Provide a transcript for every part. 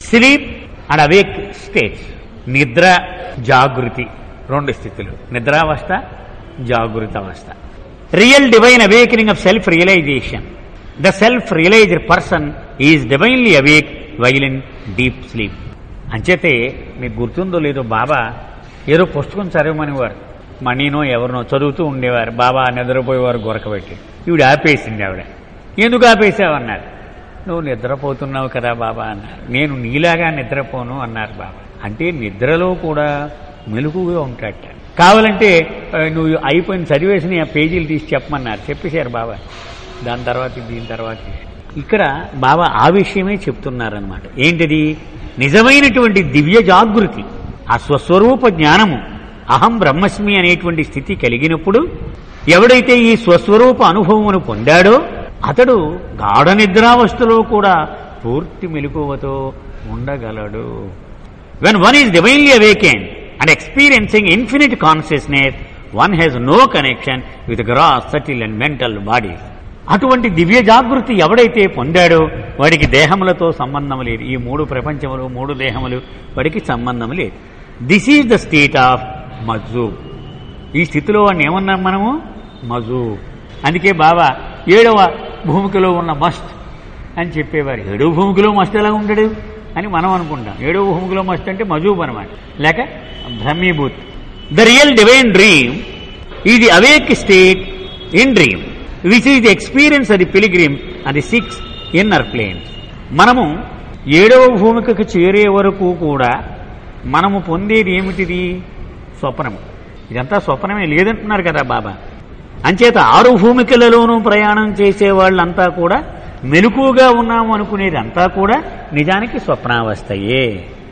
Sleep and awake states. నిద్ర, జాగృతి, రెండు స్థితులు. నిద్రావస్థ, జాగృత అవస్థ. Real divine awakening of self realisation. The self realised person is divinely awake while in deep sleep. అంచేతే మీకు గుర్తుందో లేదో, బాబా ఏదో పుస్తకం చదవమనేవారు, మనీనో ఎవరినో చదువుతూ ఉండేవారు. బాబా నిద్రపోయేవారు గొరకబెట్టి. ఈవిడ ఆపేసింది. ఆవిడ ఎందుకు ఆపేసావన్నారు. నువ్వు నిద్రపోతున్నావు కదా బాబా అన్నారు. నేను నీలాగా నిద్రపోను అన్నారు బాబా. అంటే నిద్రలో కూడా మెలకుగా ఉంటాడట. కావాలంటే నువ్వు అయిపోయిన చదివేసిన ఆ పేజీలు తీసి చెప్పమన్నారు. చెప్పేశారు బాబా. దాని తర్వాత దీని తర్వాత ఇక్కడ బాబా ఆ విషయమే చెప్తున్నారనమాట. ఏంటిది? నిజమైనటువంటి దివ్య జాగృతి, ఆ స్వస్వరూప జ్ఞానము, అహం బ్రహ్మస్మి అనేటువంటి స్థితి కలిగినప్పుడు ఎవడైతే ఈ స్వస్వరూప అనుభవమును పొందాడో అతడు గాఢ నిద్రావస్థలో కూడా పూర్తి మెలకువతో ఉండగలడు. When one is divinely awakened and experiencing infinite consciousness, one has no connection with gross, subtle and mental bodies. అటువంటి దివ్య జాగృతి ఎవడైతే పొందాడో వాడికి దేహములతో సంబంధం లేదు. ఈ మూడు ప్రపంచములు, మూడు దేహములు వాడికి సంబంధం లేదు. This is the state of majzoob. ఈ స్థితిలో వాడిని ఏమన్నాం మనము? మజూబ్. అందుకే బాబా 7వ భూమికలో ఉన్న మస్త్ అని చెప్పేవారు. 7వ భూమికలో మస్త్ ఎలా ఉంటాడు అని మనం అనుకుంటాం. 7వ భూమికలో మస్త్ అంటే మజూబ్ అనమాట, లేక బ్రహ్మీభూత్. The real divine dream is the awake state in dream which is the experience of the pilgrim of the 6 inner planes. మనము 7వ భూమికకు చేరే వరకు కూడా మనము పొందేది ఏమిటిది? స్వప్నము. ఇదంతా స్వప్నమే లేదంటున్నారు కదా బాబా. అంచేత 6 భూమికలలోనూ ప్రయాణం చేసే వాళ్ళంతా కూడా మెలకుగా ఉన్నాము అనుకునేది అంతా కూడా నిజానికి స్వప్నావస్థయే.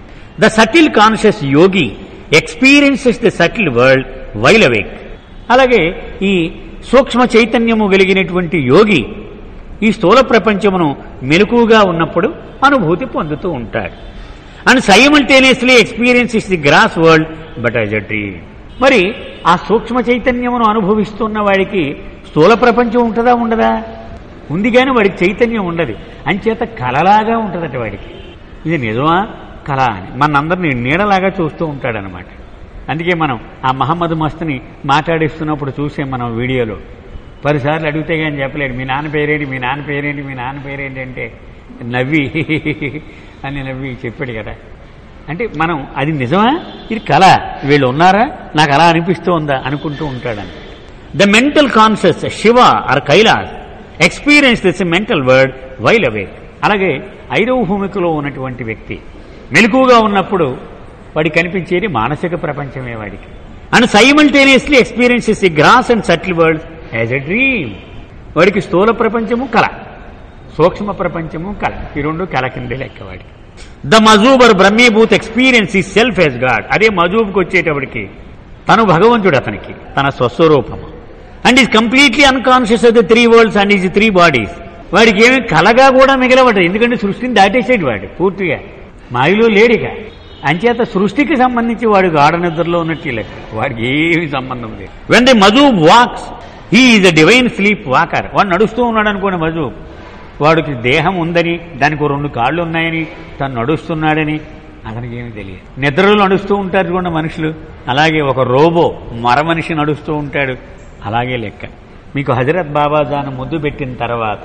The subtle conscious yogi experiences the subtle world while awake. అలాగే ఈ సూక్ష్మ చైతన్యము కలిగినటువంటి యోగి ఈ స్థూల ప్రపంచమును మెలకుగా ఉన్నప్పుడు అనుభూతి పొందుతూ ఉంటాడు. And simultaneously experiences the gross world but as a dream. మరి ఆ సూక్ష్మ చైతన్యమును అనుభవిస్తున్న వాడికి స్థూల ప్రపంచం ఉంటుందా ఉండదా? ఉంది, కానీ వాడికి చైతన్యం ఉండదు. అంచేత కలలాగా ఉంటుందట వాడికి. ఇది నిజమా కళ అని మనందరినీ నీడలాగా చూస్తూ ఉంటాడనమాట. అందుకే మనం ఆ మహమ్మద్ మస్తుని మాట్లాడిస్తున్నప్పుడు చూసే మనం వీడియోలో 10 సార్లు అడిగితే కానీ చెప్పలేడు. మీ నాన్న పేరేంటి, మీ నాన్న పేరేంటి, మీ నాన్న పేరేంటి అంటే నవ్వి అని నవ్వి చెప్పాడు కదా. అంటే మనం అది నిజమా, ఇది కళ, వీళ్ళు ఉన్నారా, నాకు అలా అనిపిస్తూ ఉందా అనుకుంటూ ఉంటాడని. The mental conscious Shiva or Kailash experience this mental world while awake. అలాగే 5వ భూమికలో ఉన్నటువంటి వ్యక్తి మెలకుగా ఉన్నప్పుడు వాడికి కనిపించేది మానసిక ప్రపంచమే వాడికి. And simultaneously experiences the gross and subtle world as a dream. వాడికి స్థూల ప్రపంచము కళ, సూక్ష్మ ప్రపంచము కళ, ఈ రెండు కళ కిందే లెక్క వాడికి. The majzoob or Brahmibhoot experience the self as God. అదే మజూబ్కి వచ్చేటప్పటికి తను భగవంతుడు, అతనికి తన స్వస్వరూపము. And is completely unconscious of the 3 worlds and is 3 bodies. వాడికి ఏమి కలగా కూడా మిగలవటం, ఎందుకంటే సృష్టిని దాటేసాడు వాడు పూర్తిగా, మాయలో లేడిగా. అంచేత సృష్టికి సంబంధించి వాడు గాఢ నిద్రలో ఉన్నట్టు లెక్క, వాడికి ఏమి సంబంధం లేదు. When the majzoob walks he is a divine sleep walker. వాడు నడుస్తూ ఉన్నాడు అనుకోండి మజూబ్, వాడికి దేహం ఉందని, దానికి 2 కాళ్ళు ఉన్నాయని, తను నడుస్తున్నాడని అతనికి ఏమి తెలియదు. నిద్రలో నడుస్తూ ఉంటారు కూడా మనుషులు, అలాగే ఒక రోబో మర మనిషి నడుస్తూ ఉంటాడు, అలాగే లెక్క. మీకు హజరత్ బాబాజాను ముద్దు పెట్టిన తర్వాత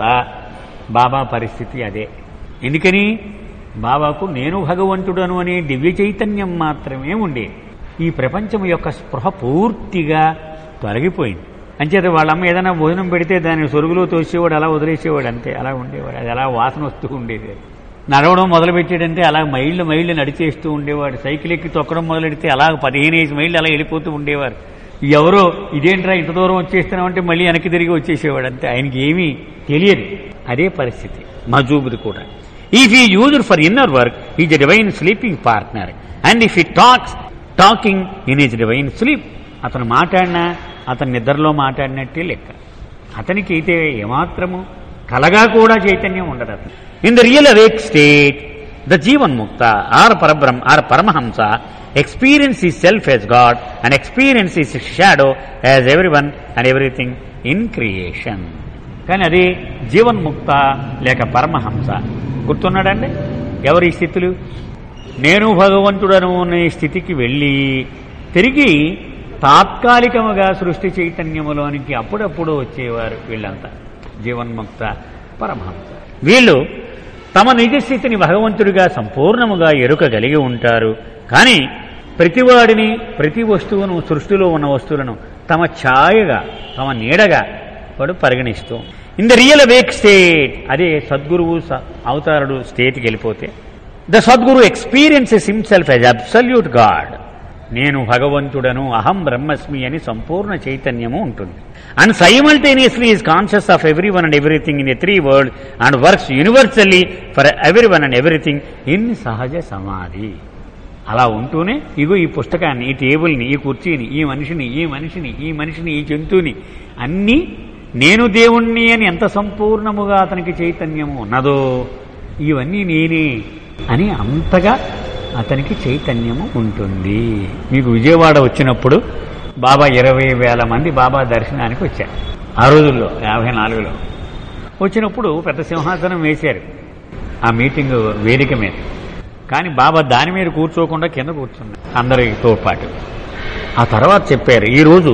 బాబా పరిస్థితి అదే. ఎందుకని? బాబాకు నేను భగవంతుడను అనే దివ్య చైతన్యం మాత్రమే ఉండేది. ఈ ప్రపంచం యొక్క స్పృహ పూర్తిగా తొలగిపోయింది. అంచేత వాళ్ళమ్మ ఏదైనా భోజనం పెడితే దాన్ని సొరుగులో తోసేవాడు, అలా వదిలేసేవాడు, అంతే అలా ఉండేవాడు. అది అలా వాసన వస్తూ ఉండేది. నడవడం మొదలుపెట్టాడంటే అలా మైళ్ళు నడిచేస్తూ ఉండేవాడు. సైకిల్ ఎక్కి తొక్కడం మొదలెడితే అలా 15 మైళ్ళు అలా వెళ్ళిపోతూ ఉండేవారు. ఎవరో ఇదేంట్రా ఇంత దూరం వచ్చేస్తున్నామంటే మళ్ళీ వెనక్కి తిరిగి వచ్చేసేవాడు, అంతే. ఆయనకి ఏమీ తెలియదు. అదే పరిస్థితి మజూబుది కూడా. If he used for inner work is a divine sleeping partner and if he talking in is divine sleep. అతను మాట్లాడినా అతని నిద్రలో మాట్లాడినట్టే లెక్క. అతనికి అయితే ఏమాత్రము కలగా కూడా చైతన్యం ఉండదు అతను. In the real awake state the Jivanmukta or Parabrahma or Paramahansa experience the self as God and experience his shadow as everyone and everything in creation. కానీ అది జీవన్ముక్త లేక పరమహంస. గుర్తున్నాడండి? ఎవరి స్థితులు? నేను భగవంతుడను అనే స్థితికి వెళ్ళి తిరిగి తాత్కాలికముగా సృష్టి చైతన్యములోనికి అప్పుడప్పుడు వచ్చేవారు వీళ్ళంతా జీవన్ముక్త పరమహంస. వీళ్ళు తమ నిజస్థితిని భగవంతుడిగా సంపూర్ణముగా ఎరుకగలిగి ఉంటారు. కానీ ప్రతివాడిని, ప్రతి వస్తువును, సృష్టిలో ఉన్న వస్తువులను తమ ఛాయగా, తమ నీడగా వాడు పరిగణిస్తూ in the real awake state, అదే సద్గురువు అవతారుడు స్టేట్కి వెళ్ళిపోతే the Sadguru experiences himself as absolute God. నేను భగవంతుడను, అహం బ్రహ్మస్మి అని సంపూర్ణ చైతన్యము ఉంటుంది. And simultaneously is conscious of every one and everything in the three world and works universally for every one and everything in sahaj samadhi. అలా ఉంటూనే ఇగో ఈ పుస్తకాన్ని, ఈ టేబుల్ని, ఈ కుర్చీని, ఈ మనిషిని, ఈ మనిషిని, ఈ మనిషిని, ఈ జంతువుని అన్నీ నేను దేవుణ్ణి అని ఎంత సంపూర్ణముగా అతనికి చైతన్యము ఉన్నదో ఇవన్నీ నేనే అని అంతగా అతనికి చైతన్యము ఉంటుంది. మీకు విజయవాడ వచ్చినప్పుడు బాబా 20,000 మంది బాబా దర్శనానికి వచ్చారు. ఆ రోజుల్లో 54లో వచ్చినప్పుడు పెద్ద సింహాసనం వేశారు ఆ మీటింగ్ వేదిక మీద. కానీ బాబా దాని మీద కూర్చోకుండా కింద కూర్చున్నారు అందరితో పాటు. ఆ తర్వాత చెప్పారు, ఈరోజు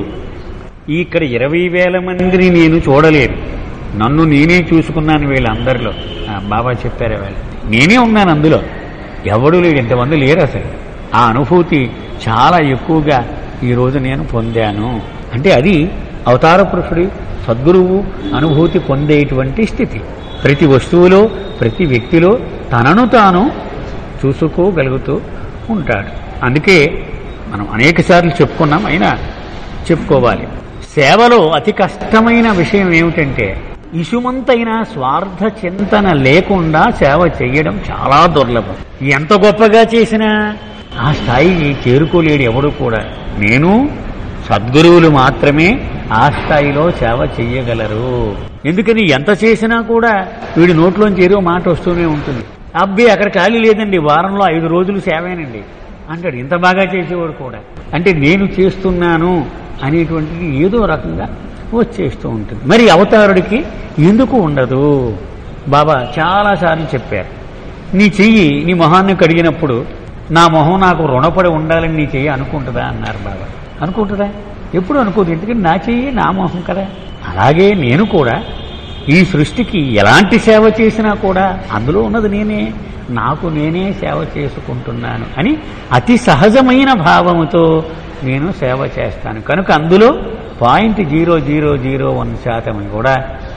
ఇక్కడ 20,000 మందిని నేను చూడలేదు, నన్ను నేనే చూసుకున్నాను వీళ్ళందరిలో. బాబా చెప్పారు, వేళ నేనే ఉన్నాను అందులో, ఎవడూ లేడు, ఇంతమంది లేరు అసలు. ఆ అనుభూతి చాలా ఎక్కువగా ఈరోజు నేను పొందాను. అంటే అది అవతార పురుషుడి సద్గురువు అనుభూతి పొందేటువంటి స్థితి. ప్రతి వస్తువులో, ప్రతి వ్యక్తిలో తనను తాను చూసుకోగలుగుతూ ఉంటాడు. అందుకే మనం అనేక సార్లు చెప్పుకున్నాం, అయినా చెప్పుకోవాలి. సేవలో అతి కష్టమైన విషయం ఏమిటంటే ఇసుమంతైనా స్వార్థ చింతన లేకుండా సేవ చేయడం చాలా దుర్లభం. ఎంత గొప్పగా చేసినా ఆ స్థాయికి చేరుకోలేడు ఎవడు కూడా. నేను సద్గురువులు మాత్రమే ఆ స్థాయిలో సేవ చెయ్యగలరు. ఎందుకని ఎంత చేసినా కూడా వీడి నోట్లోంచి ఏదో మాట వస్తూనే ఉంటుంది. అబ్బే అక్కడ ఖాళీ లేదండి, వారంలో 5 రోజులు సేవేనండి అంటాడు. ఇంత బాగా చేసేవాడు కూడా. అంటే నేను చేస్తున్నాను అనేటువంటిది ఏదో రకంగా వచ్చేస్తూ ఉంటుంది. మరి అవతారుడికి ఎందుకు ఉండదు? బాబా చాలాసార్లు చెప్పారు, నీ చెయ్యి నీ మొహాన్ని కడిగినప్పుడు నా మొహం నాకు రుణపడి ఉండాలని నీ చెయ్యి అనుకుంటుందా అన్నారు బాబా. అనుకుంటుందా? ఎప్పుడు అనుకోదు, ఎందుకంటే నా చెయ్యి నా మొహం కదా. అలాగే నేను కూడా ఈ సృష్టికి ఎలాంటి సేవ చేసినా కూడా అందులో ఉన్నది నేనే, నాకు నేనే సేవ చేసుకుంటున్నాను అని అతి సహజమైన భావముతో నేను సేవ చేస్తాను. కనుక అందులో 0.0001% కూడా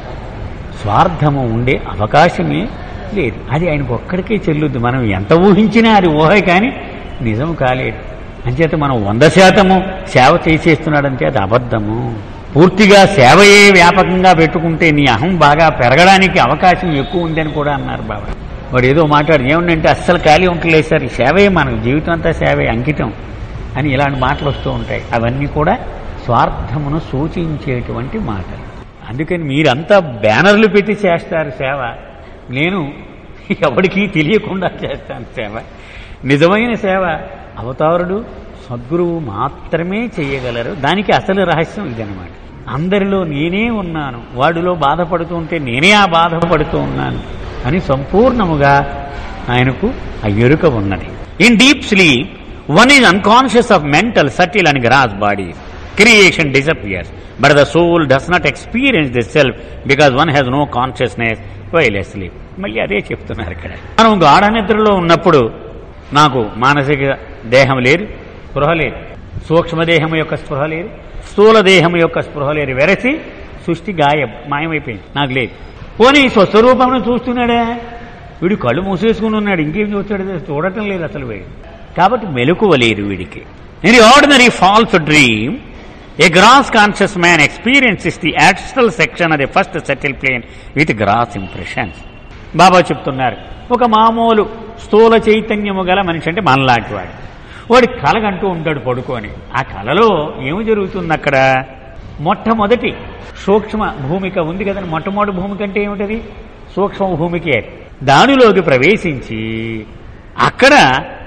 స్వార్థము ఉండే అవకాశమే లేదు. అది ఆయనకు ఒక్కడికే చెల్లుద్ది. మనం ఎంత ఊహించినా అది ఊహే కానీ నిజం కాలేదు. అంచేత మనం 100% సేవ చేసేస్తున్నాడంటే అది అబద్ధము. పూర్తిగా సేవయే వ్యాపకంగా పెట్టుకుంటే నీ అహం బాగా పెరగడానికి అవకాశం ఎక్కువ ఉందని కూడా అన్నారు బాబా. వాడు ఏదో మాట్లాడు ఏముందంటే అస్సలు ఖాళీ ఉండలేదు సార్, ఈ సేవే మనకు జీవితం అంతా సేవే, అంకితం అని ఇలాంటి మాటలు వస్తూ ఉంటాయి. అవన్నీ కూడా స్వార్థమును సూచించేటువంటి మాటలు. అందుకని మీరంతా బ్యానర్లు పెట్టి చేస్తారు సేవ, నేను ఎవరికీ తెలియకుండా చేస్తాను సేవ. నిజమైన సేవ అవతారుడు సద్గురువు మాత్రమే చేయగలరు. దానికి అసలు రహస్యం ఇదనమాట. అందరిలో నేనే ఉన్నాను, వాడిలో బాధపడుతూ ఉంటే నేనే ఆ బాధపడుతూ ఉన్నాను అని సంపూర్ణముగా ఆయనకు ఆ ఎరుక ఉన్నది. In deep sleep one is unconscious of mental, subtle and gross bodies. Creation disappears, but the soul does not experience the self because one has no consciousness while asleep. మళ్ళీ అదే చెప్తున్నారు ఇక్కడ. మనం గాఢ నిద్రలో ఉన్నప్పుడు నాకు మానసిక దేహం లేదు, స్పృహ లేదు, సూక్ష్మదేహం యొక్క స్పృహ లేదు, స్థూల దేహం యొక్క స్పృహ లేదు, వెరసి సృష్టి మాయమైపోయింది, నాకు లేదు. పోనీ స్వస్వరూపంలో చూస్తున్నాడే, వీడు కళ్ళు మూసేసుకుని ఉన్నాడు, ఇంకేం చూస్తాడు? చూడటం లేదు అసలు వీడు. కాబట్టి మెలకువ లేదు వీడికి. In the ordinary false dream a gross conscious man experiences the astral section of the first subtle plane with gross impressions. Baba చెప్తున్నారు, ఒక మామూలు స్థూల చైతన్యము గల మనిషి అంటే మనలాంటి వాడి కలగంటూ ఉంటాడు పడుకొని. ఆ కలలో ఏమి జరుగుతుంది అక్కడ? మొట్టమొదటి సూక్ష్మ భూమిక ఉంది కదండి. మొట్టమొదటి భూమిక అంటే ఏమిటది? సూక్ష్మ భూమికే. దానిలోకి ప్రవేశించి అక్కడ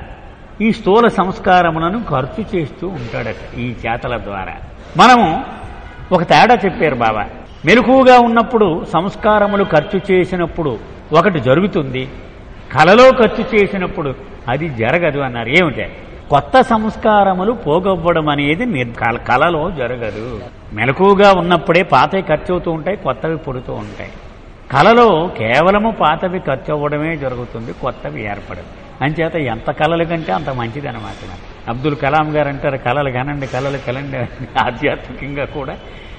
ఈ స్థూల సంస్కారములను ఖర్చు చేస్తూ ఉంటాడట ఈ చేతల ద్వారా. మనము ఒక తేడా చెప్పారు బాబా. మెలకువగా ఉన్నప్పుడు సంస్కారములు ఖర్చు చేసినప్పుడు ఒకటి జరుగుతుంది, కలలో ఖర్చు చేసినప్పుడు అది జరగదు అన్నారు. ఏమిటి? కొత్త సంస్కారములు పోగొవ్వడం అనేది కలలో జరగదు. మెలకుగా ఉన్నప్పుడే పాతవి ఖర్చు అవుతూ ఉంటాయి, కొత్తవి పుడుతూ ఉంటాయి. కలలో కేవలము పాతవి ఖర్చు అవ్వడమే జరుగుతుంది, కొత్తవి ఏర్పడదు. అంచేత ఎంత కళలు కంటే అంత మంచిది అనమాట. అబ్దుల్ కలాం గారు అంటారు, కళలు కనండి, కళలు కలండి. ఆధ్యాత్మికంగా కూడా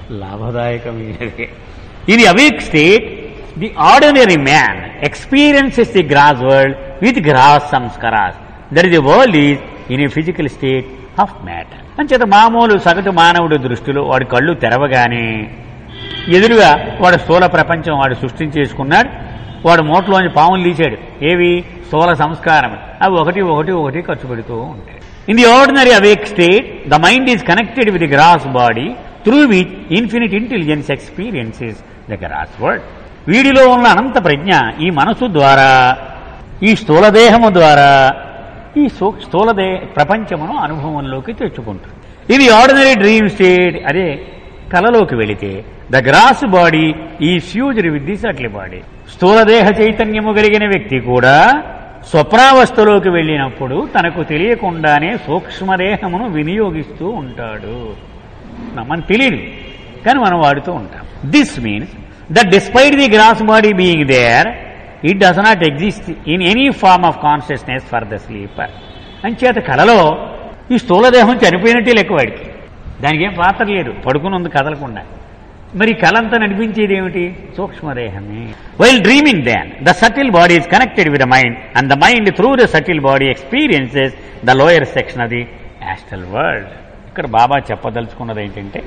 లాభదాయకమైనది. ఇది awake state the ordinary man experiences the gross world with gross sanskaras. That is the world is in a physical state of matter. అంచేత మామూలు సగటు మానవుడి దృష్టిలో వాడి కళ్ళు తెరవగానే ఎదురుగా వాడు స్థూల ప్రపంచం వాడు సృష్టించేసుకున్నాడు. వాడు మూటలోంచి పాములు తీశాడు. ఏవి? స్థూల సంస్కారం. అవి ఒకటి ఒకటి ఒకటి ఖర్చు పెడుతూ ఉంటాయి. In the ordinary awake state the mind is connected with the gross body through which infinite intelligence experiences the gross world. వీడిలో ఉన్న అనంత ప్రజ్ఞ ఈ మనసు ద్వారా, ఈ స్థూలదేహము ద్వారా ఈ స్థూలదేహ ప్రపంచమును అనుభవంలోకి తెచ్చుకుంటుంది. ఇది ఆర్డినరీ డ్రీమ్ స్టేట్. అదే కలలోకి వెళితే the gross body is fused with the subtle body. స్థూలదేహ చైతన్యము కలిగిన వ్యక్తి కూడా స్వప్నావస్థలోకి వెళ్ళినప్పుడు తనకు తెలియకుండానే సూక్ష్మదేహమును వినియోగిస్తూ ఉంటాడు. మనకు తెలియదు, కానీ మనం వాడుతూ ఉంటాం. This means that despite the gross body being there, it does not exist in any form of consciousness for the sleeper. అంచేత కలలో ఈ స్థూలదేహం చనిపోయినట్టే లెక్క వాడికి. దానికి ఏం పాత్ర లేదు, పడుకుని ఉంది కదలకుండా. మరి కలంతా నడిపించేది ఏమిటి? సూక్ష్మదేహమే. While dreaming then the subtle body is connected with the mind and the mind through the subtle body experiences the lower section of the astral world. ఇక్కడ బాబా చెప్పదలుచుకున్నది ఏంటంటే,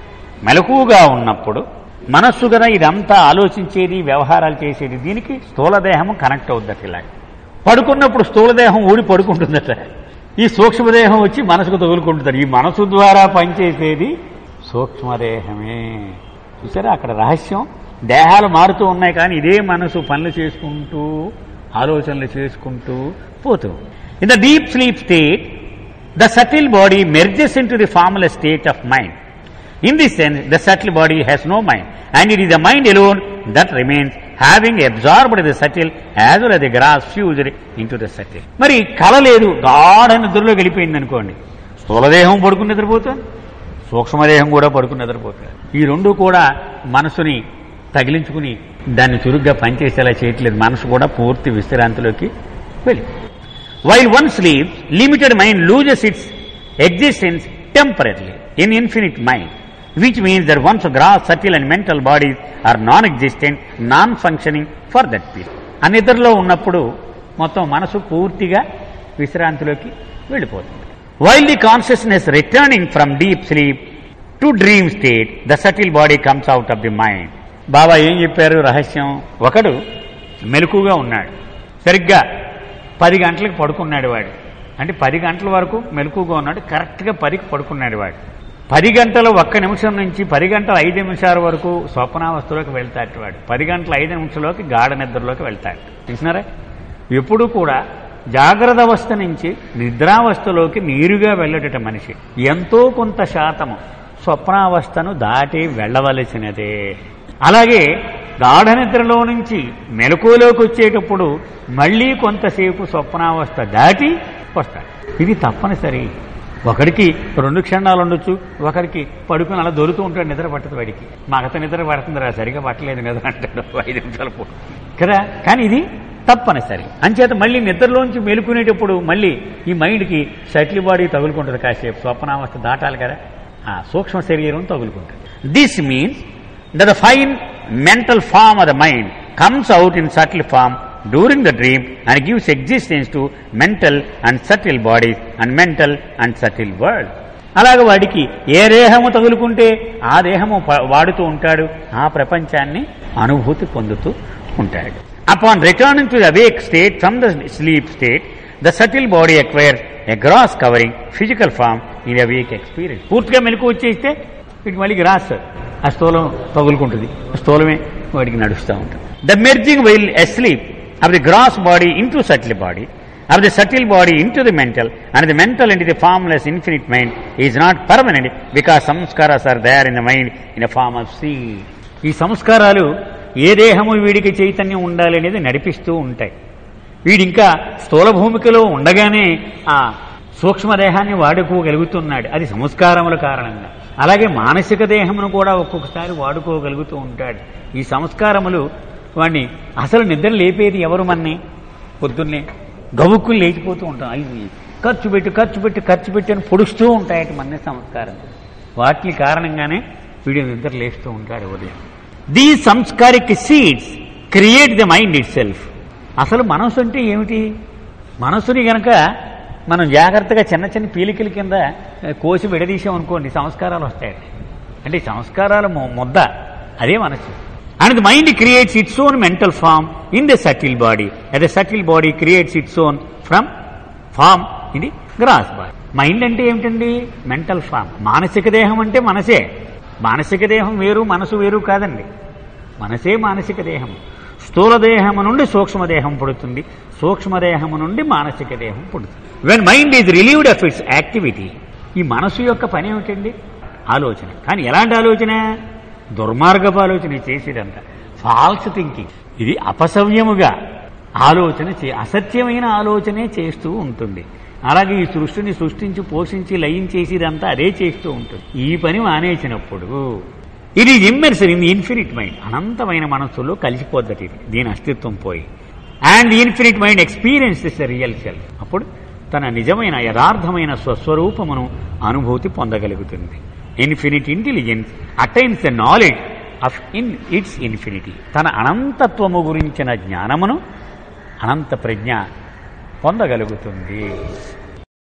మెలకుగా ఉన్నప్పుడు మనస్సు కదా ఇదంతా ఆలోచించేది, వ్యవహారాలు చేసేది. దీనికి స్థూలదేహము కనెక్ట్ అవుద్దట. ఇలా పడుకున్నప్పుడు స్థూలదేహం ఊడి పడుకుంటుందట, ఈ సూక్ష్మదేహం వచ్చి మనసుకు తగులుకుంటుందట. ఈ మనసు ద్వారా పనిచేసేది సూక్ష్మదేహమే. చూసారా అక్కడ రహస్యం? దేహాలు మారుతూ ఉన్నాయి, కానీ ఇదే మనసు పనులు చేసుకుంటూ ఆలోచనలు చేసుకుంటూ పోతూ. In the deep sleep state the subtle body merges into the formless state of mind. In this sense, the subtle body has no mind, and it is the mind alone that remains, having absorbed the subtle as well as the gross fused into the subtle. మరి కళ లేదు, గాఢ నిద్రలో వెళ్ళిపోయింది అనుకోండి. స్థూలదేహం పడుకుని నిద్రపోతుంది, సూక్ష్మదేహం కూడా పడుకుని నిద్రపోతుంది. ఈ రెండు కూడా మనసుని తగిలించుకుని దాన్ని చురుగ్గా పనిచేసేలా చేయట్లేదు. మనసు కూడా పూర్తి విశ్రాంతిలోకి వెళ్ళి. While one sleeps, limited mind loses its existence temporarily in infinite mind, which means that one's gross, subtle and mental bodies are non-existent, non-functioning for that period. ఆ నిద్రలో ఉన్నప్పుడు మొత్తం మనసు పూర్తిగా విశ్రాంతిలోకి వెళ్ళిపోతుంది. While the consciousness returning from deep sleep to dream state, the subtle body comes out of the mind. బాబా ఏం చెప్పారు రహస్యం? ఒకడు మెలకుగా ఉన్నాడు, సరిగ్గా 10 గంటలకు పడుకున్నాడు వాడు. అంటే 10 గంటల వరకు మెలకుగా ఉన్నాడు, కరెక్ట్గా 10కి పడుకున్నాడు వాడు. 10 గంటల 1 నిమిషం నుంచి 10 గంటల 5 నిమిషాల వరకు స్వప్నావస్థలోకి వెళ్తాడు వాడు. 10 గంటల 5 నిమిషంలోకి గాఢ నిద్రలోకి వెళ్తాడు. చూసినారా? ఎప్పుడు కూడా జాగ్రత్త అవస్థ నుంచి నిద్రావస్థలోకి నేరుగా వెళ్ళేట మనిషి ఎంతో కొంత శాతము స్వప్నావస్థను దాటి వెళ్ళవలసినదే. అలాగే గాఢ నిద్రలో నుంచి మెలకువలోకి వచ్చేటప్పుడు మళ్ళీ కొంతసేపు స్వప్నావస్థ దాటి వస్తాడు. ఇది తప్పనిసరి. ఒకడికి 2 క్షణాలు ఉండొచ్చు, ఒకరికి పడుకుని అలా దొరుకుతూ ఉంటాడు, నిద్ర పట్టదు వాడికి. మాకత నిద్ర పడుతుందిరా, సరిగా పట్టలేదు నిద్ర అంటాడు 5 నిమిషాలు పో కదా. కానీ ఇది తప్పనిసరి. అంచేత మళ్ళీ నిద్రలోంచి మేలుకునేటప్పుడు మళ్ళీ ఈ మైండ్కి సటిల్ బాడీ తగులుకుంటుంది. కాసేపు స్వప్నావస్థ దాటాలి కదా, ఆ సూక్ష్మ శరీరం తగులుకుంటుంది. This means that the fine mental form of the mind comes out in subtle form during the dream and gives existence to mental and subtle bodies and mental and subtle world. అలాగే వాడికి ఏ దేహము తగులుకుంటే ఆ దేహము వాడుతూ ఉంటాడు, ఆ ప్రపంచాన్ని అనుభూతి పొందుతూ ఉంటాడు. Upon returning to the awake state from the sleep state, the subtle body acquires a gross covering physical form in the awake experience. పూర్తిగా మెలకు వచ్చేస్తే వీటికి మళ్ళీ గ్రాస్, ఆ స్థూలం తగులుకుంటుంది, స్థూలమే వాడికి నడుస్తూ ఉంటుంది. The merging while asleep of the gross body into subtle body, of the subtle body into the mental, and the mental into the formless infinite mind is not permanent because samskaras are there in the mind in the form of seed. ఈ సంస్కారాలు ఏ దేహము వీడికి చైతన్యం ఉండాలి అనేది నడిపిస్తూ ఉంటాయి. వీడింకా స్థూల భూమికలో ఉండగానే ఆ సూక్ష్మదేహాన్ని వాడుకోగలుగుతున్నాడు, అది సంస్కారముల కారణంగా. అలాగే మానసిక దేహమును కూడా ఒక్కొక్కసారి వాడుకోగలుగుతూ ఉంటాడు. ఈ సంస్కారములు వాడిని అసలు నిద్ర లేపేది ఎవరు? మన్ని పొద్దున్నే గవుక్కులు లేచిపోతూ ఉంటాం, అవి ఖర్చు పెట్టి అని పొడుస్తూ ఉంటాయట మన్ని సంస్కారం. వాటి కారణంగానే వీడు నిద్ర లేస్తూ ఉంటాడు ఉదయం. The samskaric seeds create the mind itself. అసలు మనసు అంటే ఏమిటి? మనసుని గనక మనం జాగ్రత్తగా చిన్న చిన్న పీలికల కింద కోసి విడదీసామనుకోండి, సంస్కారాలు వస్తాయి. అంటే ఈ ముద్ద అదే మనసు. And the mind creates its own mental form in the subtle body, the subtle body creates its own form in the gross body. Mind అంటే ఏమిటండి? Mental form. మానసిక దేహం అంటే మనసే. మానసిక దేహం వేరు, మనసు వేరు కాదండి. మనసే మానసిక దేహం. స్థూల దేహము నుండి సూక్ష్మదేహం పుడుతుంది, సూక్ష్మదేహము నుండి మానసిక దేహం పుడుతుంది. When mind is relieved of its activity. ఈ మనసు యొక్క పని ఏమిటండి? ఆలోచన. కానీ ఎలాంటి ఆలోచన? దుర్మార్గపు ఆలోచన చేసేదంతా, ఫాల్స్ థింకింగ్. ఇది అపసవ్యముగా ఆలోచన అసత్యమైన ఆలోచనే చేస్తూ ఉంటుంది. అలాగే ఈ సృష్టిని సృష్టించి పోషించి లయించేసేదంతా అదే చేస్తూ ఉంటుంది. ఈ పని మానేసినప్పుడు it is immersion in the infinite mind. అనంతమైన మనస్సులో కలిసిపోద్దటి దీని అస్తిత్వం పోయి. And the infinite mind experiences the real self. అప్పుడు తన నిజమైన యథార్థమైన స్వస్వరూపమును అనుభూతి పొందగలుగుతుంది. Infinite intelligence attains the knowledge of its infinity. తన అనంతత్వము గురించిన జ్ఞానమును అనంత ప్రజ్ఞ పొందగలుగుతుంది.